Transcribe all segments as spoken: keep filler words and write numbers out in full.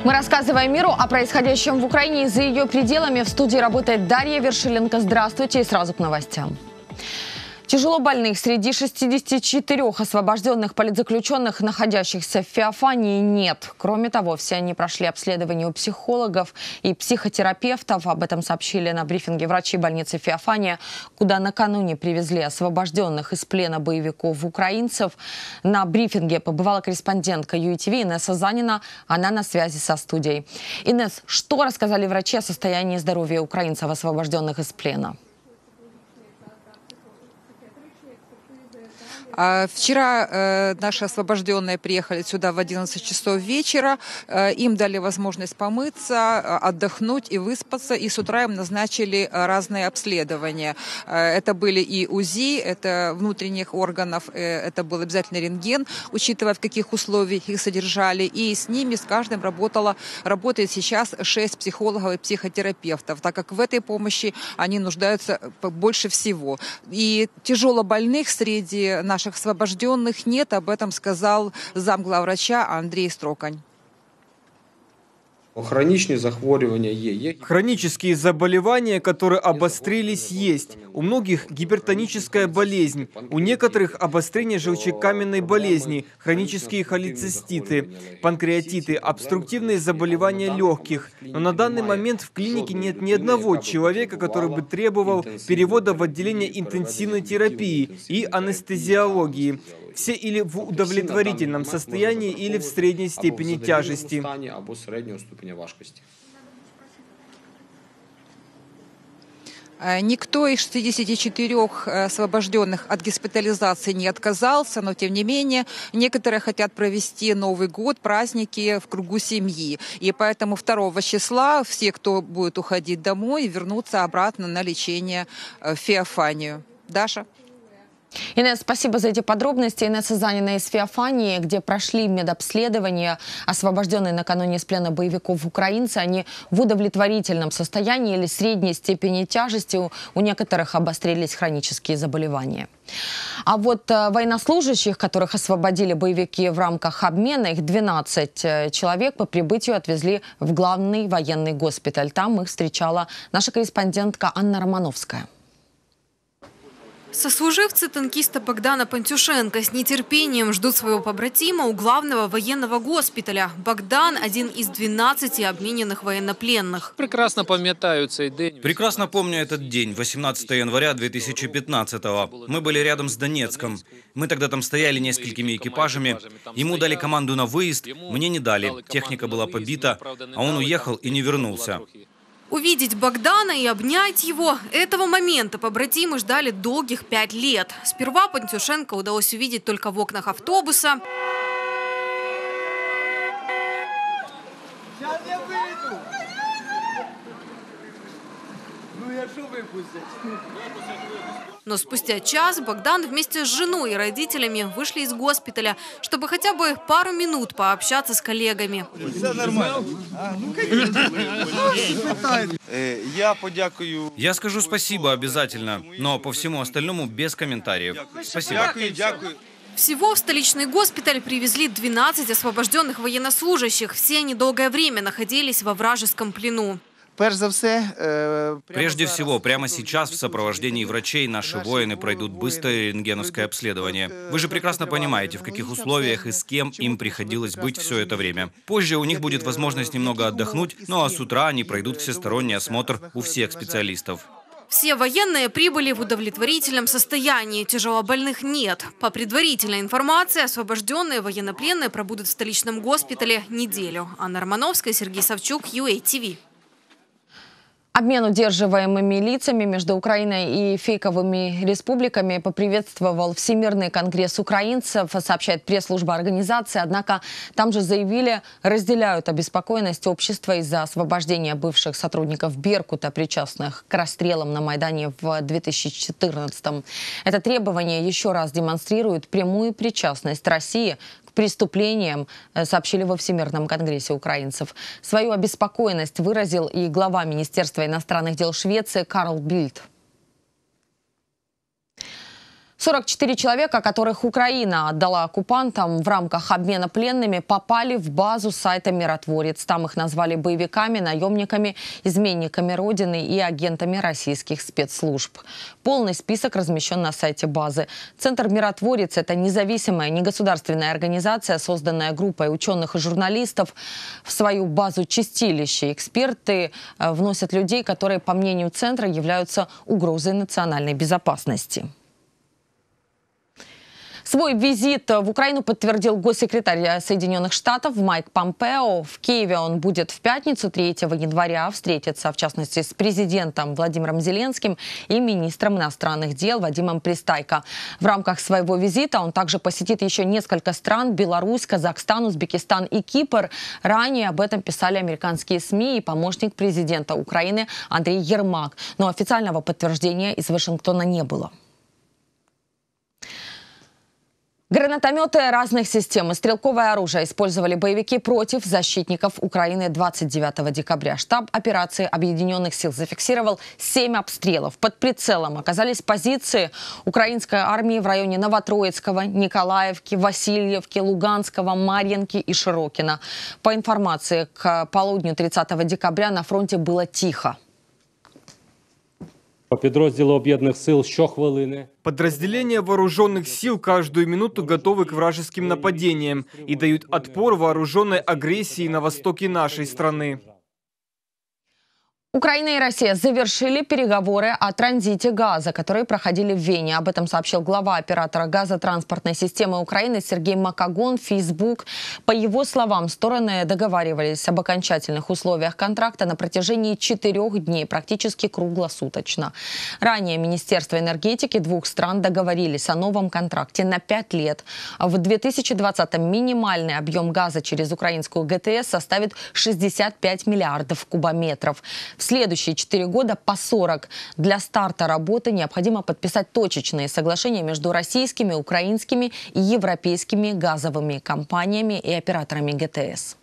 Мы рассказываем миру о происходящем в Украине и за ее пределами. В студии работает Дарья Вершиленко. Здравствуйте и сразу к новостям. Тяжело больных среди шестидесяти четырёх освобожденных политзаключенных, находящихся в Феофании, нет. Кроме того, все они прошли обследование у психологов и психотерапевтов. Об этом сообщили на брифинге врачи больницы Феофания, куда накануне привезли освобожденных из плена боевиков украинцев. На брифинге побывала корреспондентка ю и ти ви Инесса Занина. Она на связи со студией. Инесс, что рассказали врачи о состоянии здоровья украинцев, освобожденных из плена? Вчера э, наши освобожденные приехали сюда в одиннадцать часов вечера. Э, им дали возможность помыться, отдохнуть и выспаться. И с утра им назначили разные обследования. Э, это были и УЗИ, это внутренних органов, э, это был обязательно рентген, учитывая, в каких условиях их содержали. И с ними, с каждым работало, работает сейчас шесть психологов и психотерапевтов, так как в этой помощи они нуждаются больше всего. И тяжело больных среди наших освобожденных нет, об этом сказал замглавврача Андрей Строкань. Хроничные захворювания есть. Хронические заболевания, которые обострились, есть. У многих гипертоническая болезнь, у некоторых обострение желчекаменной болезни, хронические холециститы, панкреатиты, обструктивные заболевания легких. Но на данный момент в клинике нет ни одного человека, который бы требовал перевода в отделение интенсивной терапии и анестезиологии. Все или в удовлетворительном состоянии, или в средней степени тяжести. Никто из шестидесяти четырёх освобожденных от госпитализации не отказался, но тем не менее некоторые хотят провести Новый год, праздники в кругу семьи. И поэтому второго числа все, кто будет уходить домой, вернутся обратно на лечение в Феофанию. Даша? Инесс, спасибо за эти подробности. Инесса Занина из Феофании, где прошли медобследование. Освобожденные накануне из плена боевиков украинцы, они в удовлетворительном состоянии или средней степени тяжести. У некоторых обострились хронические заболевания. А вот военнослужащих, которых освободили боевики в рамках обмена, их двенадцать человек, по прибытию отвезли в главный военный госпиталь. Там их встречала наша корреспондентка Анна Романовская. Сослуживцы танкиста Богдана Пантюшенко с нетерпением ждут своего побратима у главного военного госпиталя. Богдан – один из двенадцати обмененных военнопленных. Прекрасно пам'ятаю цей день. Прекрасно помню этот день, восемнадцатого января две тысячи пятнадцатого. Мы были рядом с Донецком. Мы тогда там стояли несколькими экипажами. Ему дали команду на выезд, мне не дали. Техника была побита, а он уехал и не вернулся. Увидеть Богдана и обнять его – этого момента побратимы ждали долгих пять лет. Сперва Пантюшенко удалось увидеть только в окнах автобуса. Я не выйду! Ну я что выпустить? Но спустя час Богдан вместе с женой и родителями вышли из госпиталя, чтобы хотя бы пару минут пообщаться с коллегами. Все нормально. Я подякую. Я скажу спасибо обязательно, но по всему остальному без комментариев. Спасибо. Всего в столичный госпиталь привезли двенадцать освобожденных военнослужащих. Все они долгое время находились во вражеском плену. Прежде всего, прямо сейчас в сопровождении врачей наши воины пройдут быстрое рентгеновское обследование. Вы же прекрасно понимаете, в каких условиях и с кем им приходилось быть все это время. Позже у них будет возможность немного отдохнуть, ну а с утра они пройдут всесторонний осмотр у всех специалистов. Все военные прибыли в удовлетворительном состоянии, тяжелобольных нет. По предварительной информации, освобожденные военнопленные пробудут в столичном госпитале неделю. Анна Романовская, Сергей Савчук, ю эй ти ви. Обмен удерживаемыми лицами между Украиной и фейковыми республиками поприветствовал Всемирный конгресс украинцев, сообщает пресс-служба организации. Однако там же заявили, разделяют обеспокоенность общества из-за освобождения бывших сотрудников Беркута, причастных к расстрелам на Майдане в две тысячи четырнадцатом. Это требование еще раз демонстрирует прямую причастность России к преступлениям, сообщили во Всемирном конгрессе украинцев. Свою обеспокоенность выразил и глава Министерства иностранных дел Швеции Карл Бильд. сорок четыре человека, которых Украина отдала оккупантам в рамках обмена пленными, попали в базу сайта «Миротворец». Там их назвали боевиками, наемниками, изменниками Родины и агентами российских спецслужб. Полный список размещен на сайте базы. Центр «Миротворец» — это независимая негосударственная организация, созданная группой ученых и журналистов. В свою базу чистилища эксперты вносят людей, которые, по мнению Центра, являются угрозой национальной безопасности. Свой визит в Украину подтвердил госсекретарь Соединенных Штатов Майк Помпео. В Киеве он будет в пятницу, третьего января, встретиться, в частности, с президентом Владимиром Зеленским и министром иностранных дел Вадимом Пристайко. В рамках своего визита он также посетит еще несколько стран – Беларусь, Казахстан, Узбекистан и Кипр. Ранее об этом писали американские СМИ и помощник президента Украины Андрей Ермак. Но официального подтверждения из Вашингтона не было. Гранатометы разных систем и стрелковое оружие использовали боевики против защитников Украины двадцать девятого декабря. Штаб операции Объединенных сил зафиксировал семь обстрелов. Под прицелом оказались позиции украинской армии в районе Новотроицкого, Николаевки, Васильевки, Луганского, Марьинки и Широкино. По информации, к полудню тридцатого декабря на фронте было тихо. Підрозділи об'єднаних сил щохвилини. Подразделения вооруженных сил каждую минуту готовы к вражеским нападениям и дают отпор вооруженной агрессии на востоке нашей страны. Украина и Россия завершили переговоры о транзите газа, которые проходили в Вене. Об этом сообщил глава оператора газотранспортной системы Украины Сергей Макагон в Facebook. По его словам, стороны договаривались об окончательных условиях контракта на протяжении четырех дней, практически круглосуточно. Ранее Министерство энергетики двух стран договорились о новом контракте на пять лет. В две тысячи двадцатом минимальный объем газа через украинскую ГТС составит шестьдесят пять миллиардов кубометров. В следующие четыре года по сорок. Для старта работы необходимо подписать точечные соглашения между российскими, украинскими и европейскими газовыми компаниями и операторами ГТС.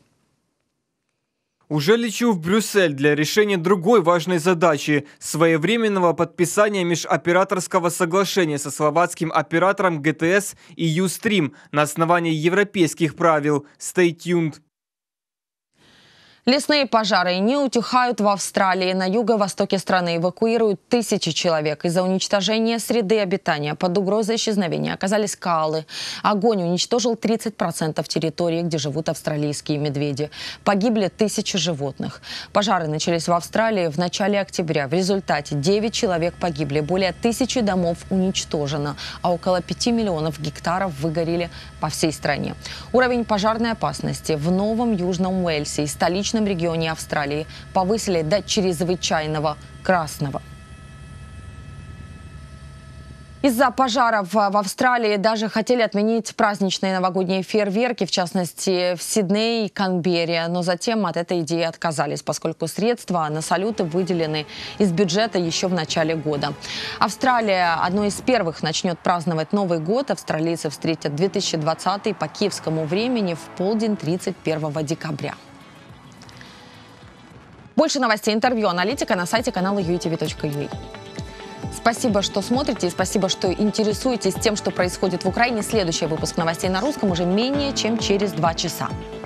Уже лечу в Брюссель для решения другой важной задачи – своевременного подписания межоператорского соглашения со словацким оператором ГТС и Юстрим на основании европейских правил. Stay tuned. Лесные пожары не утихают в Австралии. На юго-востоке страны эвакуируют тысячи человек. Из-за уничтожения среды обитания под угрозой исчезновения оказались коалы. Огонь уничтожил тридцать процентов территории, где живут австралийские медведи. Погибли тысячи животных. Пожары начались в Австралии в начале октября. В результате девять человек погибли, более тысячи домов уничтожено, а около пяти миллионов гектаров выгорели по всей стране. Уровень пожарной опасности в Новом Южном Уэльсе и столичном регионе Австралии повысили до чрезвычайного красного. Из-за пожаров в Австралии даже хотели отменить праздничные новогодние фейерверки, в частности в Сиднее и Канберре. Но затем от этой идеи отказались, поскольку средства на салюты выделены из бюджета еще в начале года. Австралия одной из первых начнет праздновать Новый год. Австралийцы встретят две тысячи двадцатый по киевскому времени в полдень тридцать первого декабря. Больше новостей, интервью, аналитика на сайте канала ю эй ти ви точка ю а. Спасибо, что смотрите, и спасибо, что интересуетесь тем, что происходит в Украине. Следующий выпуск новостей на русском уже менее чем через два часа.